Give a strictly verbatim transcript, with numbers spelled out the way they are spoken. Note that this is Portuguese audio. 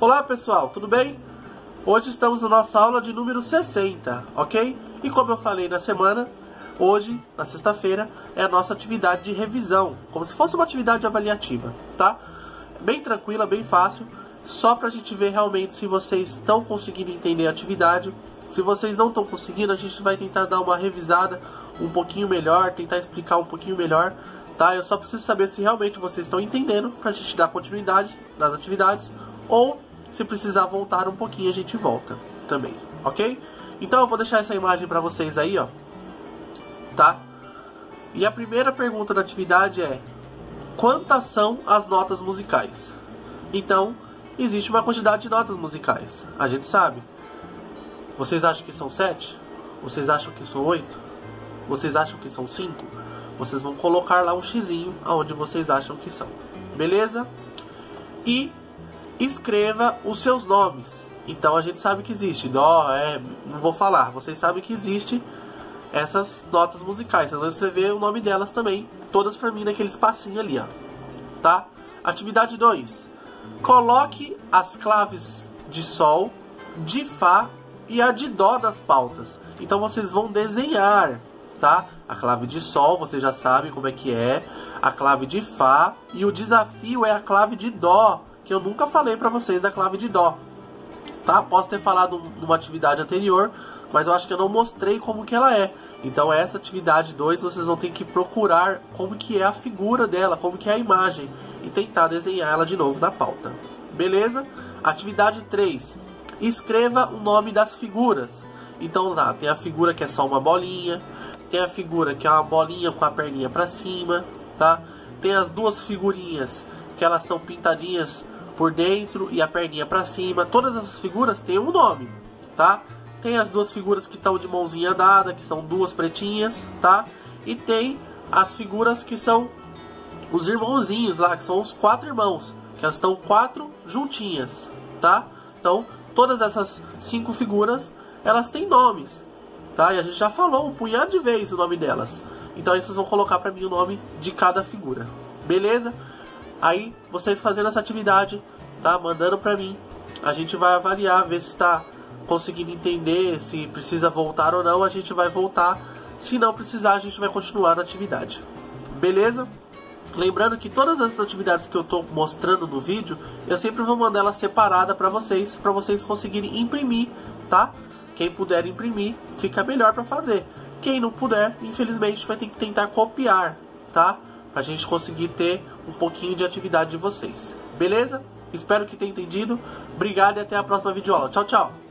Olá pessoal, tudo bem? Hoje estamos na nossa aula de número sessenta, ok? E como eu falei na semana, hoje, na sexta-feira, é a nossa atividade de revisão, como se fosse uma atividade avaliativa, tá? Bem tranquila, bem fácil, só pra gente ver realmente se vocês estão conseguindo entender a atividade. Se vocês não estão conseguindo, a gente vai tentar dar uma revisada um pouquinho melhor, tentar explicar um pouquinho melhor, tá? Eu só preciso saber se realmente vocês estão entendendo pra gente dar continuidade nas atividades, ou se precisar voltar um pouquinho, a gente volta também, ok? Então eu vou deixar essa imagem pra vocês aí, ó, tá? E a primeira pergunta da atividade é: quantas são as notas musicais? Então, existe uma quantidade de notas musicais, a gente sabe. Vocês acham que são sete? Vocês acham que são oito? Vocês acham que são cinco? Vocês vão colocar lá um xizinho aonde vocês acham que são, beleza? E escreva os seus nomes. Então a gente sabe que existe dó, é, não vou falar, vocês sabem que existe essas notas musicais. Vocês vão escrever o nome delas também, todas pra mim naquele espacinho ali, ó, tá? Atividade dois. Coloque as claves de sol, de fá e a de dó nas pautas. Então vocês vão desenhar, tá? A clave de sol, vocês já sabem como é que é, a clave de fá, e o desafio é a clave de dó, que eu nunca falei pra vocês da clave de dó, tá? Posso ter falado numa atividade anterior, mas eu acho que eu não mostrei como que ela é. Então essa atividade dois, vocês vão ter que procurar como que é a figura dela, como que é a imagem, e tentar desenhar ela de novo na pauta, beleza? Atividade três. Escreva o nome das figuras. Então lá, tem a figura que é só uma bolinha, tem a figura que é uma bolinha com a perninha pra cima, tá? Tem as duas figurinhas que elas são pintadinhas por dentro e a perninha pra cima. Todas essas figuras têm um nome, tá? Tem as duas figuras que estão de mãozinha dada, que são duas pretinhas, tá? E tem as figuras que são os irmãozinhos lá, que são os quatro irmãos, que elas estão quatro juntinhas, tá? Então, todas essas cinco figuras, elas têm nomes, tá? E a gente já falou um punhado de vezes o nome delas. Então aí vocês vão colocar pra mim o nome de cada figura, beleza? Aí, vocês fazendo essa atividade, tá? Mandando pra mim, a gente vai avaliar, ver se está conseguindo entender, se precisa voltar ou não, a gente vai voltar. Se não precisar, a gente vai continuar na atividade, beleza? Lembrando que todas essas atividades que eu tô mostrando no vídeo, eu sempre vou mandar ela separada pra vocês, pra vocês conseguirem imprimir, tá? Quem puder imprimir, fica melhor pra fazer. Quem não puder, infelizmente, vai ter que tentar copiar, tá? Pra gente conseguir ter um pouquinho de atividade de vocês, beleza? Espero que tenham entendido. Obrigado e até a próxima videoaula. Tchau, tchau!